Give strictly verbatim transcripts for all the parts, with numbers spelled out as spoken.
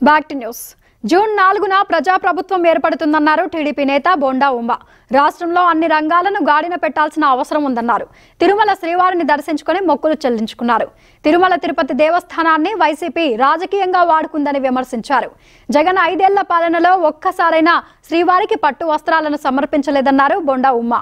Back to news. June నాలుగున ప్రజాప్రభుత్వం ఏర్పడుతుందన్నారు TDP నేత బొండా ఉమ్మ. రాష్ట్రంలో అన్ని రంగాలను గాడిన పెట్టాల్సిన అవసరం ఉందన్నారు. తిరుమల శ్రీవారిని దర్శించుకుని మొక్కులు చెల్లించుకున్నారు. తిరుమల తిరుపతి దేవస్థానాన్ని వైసీపీ రాజకీయంగా వాడుకుందని విమర్శించారు. జగన్ ఐదేళ్ల పాలనలో ఒక్కసారైనా శ్రీవారికి పట్టు వస్త్రాలను సమర్పించలేదన్నారు బొండా ఉమ్మ.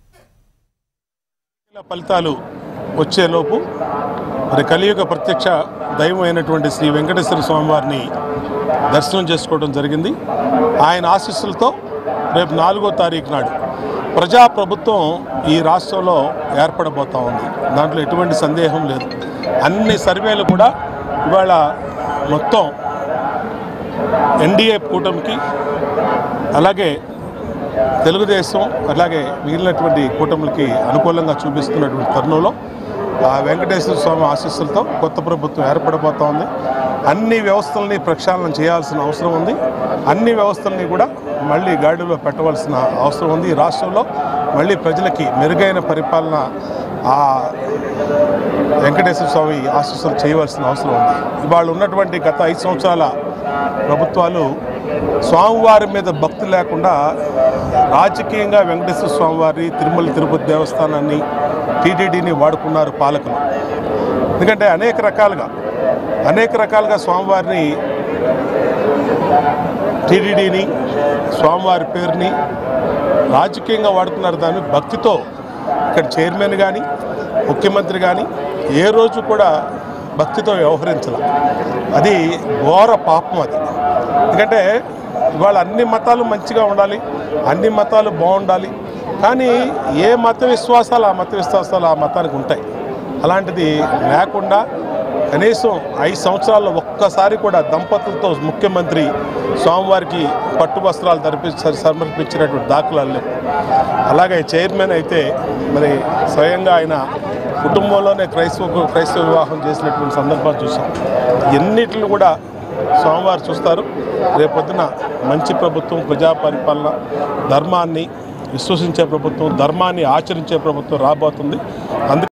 ఫలితాలు వచ్చేలోపు మరి కలియుగ ప్రత్యక్ష దైవమైనటువంటి శ్రీ వెంకటేశ్వర స్వామి వారిని దర్శనం చేసుకోవడం జరిగింది. ఆయన ఆశీస్సులతో రేపు నాలుగో తారీఖు నాడు ప్రజాప్రభుత్వం ఈ రాష్ట్రంలో ఏర్పడబోతూ ఉంది. దాంట్లో ఎటువంటి సందేహం లేదు. అన్ని సర్వేలు కూడా ఇవాళ మొత్తం ఎన్డీఏ కూటమికి, అలాగే తెలుగుదేశం, అలాగే మిగిలినటువంటి కూటములకి అనుకూలంగా చూపిస్తున్నటువంటి తరుణంలో ఆ వెంకటేశ్వర స్వామి ఆశీస్సులతో కొత్త ప్రభుత్వం ఏర్పడబోతూ ఉంది. అన్ని వ్యవస్థల్ని ప్రక్షాళన చేయాల్సిన అవసరం ఉంది. అన్ని వ్యవస్థల్ని కూడా మళ్ళీ గాడిలో పెట్టవలసిన అవసరం ఉంది. ఈ రాష్ట్రంలో మళ్ళీ ప్రజలకి మెరుగైన పరిపాలన ఆ వెంకటేశ్వర స్వామి ఆశీస్సులు చేయవలసిన అవసరం ఉంది. ఇవాళ ఉన్నటువంటి గత ఐదు సంవత్సరాల ప్రభుత్వాలు స్వామివారి మీద భక్తి లేకుండా రాజకీయంగా వెంకటేశ్వర స్వామివారి, తిరుమల తిరుపతి దేవస్థానాన్ని, టీటీడీని వాడుకున్నారు పాలకులు. ఎందుకంటే అనేక రకాలుగా అనేక రకాలుగా స్వామివారిని, టీటీడీని, స్వామివారి పేరుని రాజకీయంగా వాడుకున్నారు. దాన్ని భక్తితో ఇక్కడ చైర్మన్ కానీ ముఖ్యమంత్రి కానీ ఏ రోజు కూడా భక్తితో వ్యవహరించాల. అది ఘోర పాపం. అది ఎందుకంటే ఇవాళ అన్ని మతాలు మంచిగా ఉండాలి, అన్ని మతాలు బాగుండాలి. కానీ ఏ మత విశ్వాసాలు ఆ మత విశ్వాసాలు ఆ మతానికి ఉంటాయి. అలాంటిది లేకుండా కనీసం ఐదు సంవత్సరాల్లో ఒక్కసారి కూడా దంపతులతో ముఖ్యమంత్రి స్వామివారికి పట్టు వస్త్రాలు ధరిపి సమర్పించినటువంటి దాఖలాలు లేవు. అలాగే చైర్మన్ అయితే మరి స్వయంగా ఆయన కుటుంబంలోనే క్రైస్తవ క్రైస్తవ వివాహం చేసినటువంటి సందర్భాలు చూసాం. ఎన్నిటిని కూడా స్వామివారు చూస్తారు. రేపొద్దున మంచి ప్రభుత్వం, ప్రజా పరిపాలన, ధర్మాన్ని విశ్వసించే ప్రభుత్వం, ధర్మాన్ని ఆచరించే ప్రభుత్వం రాబోతుంది. అందుకే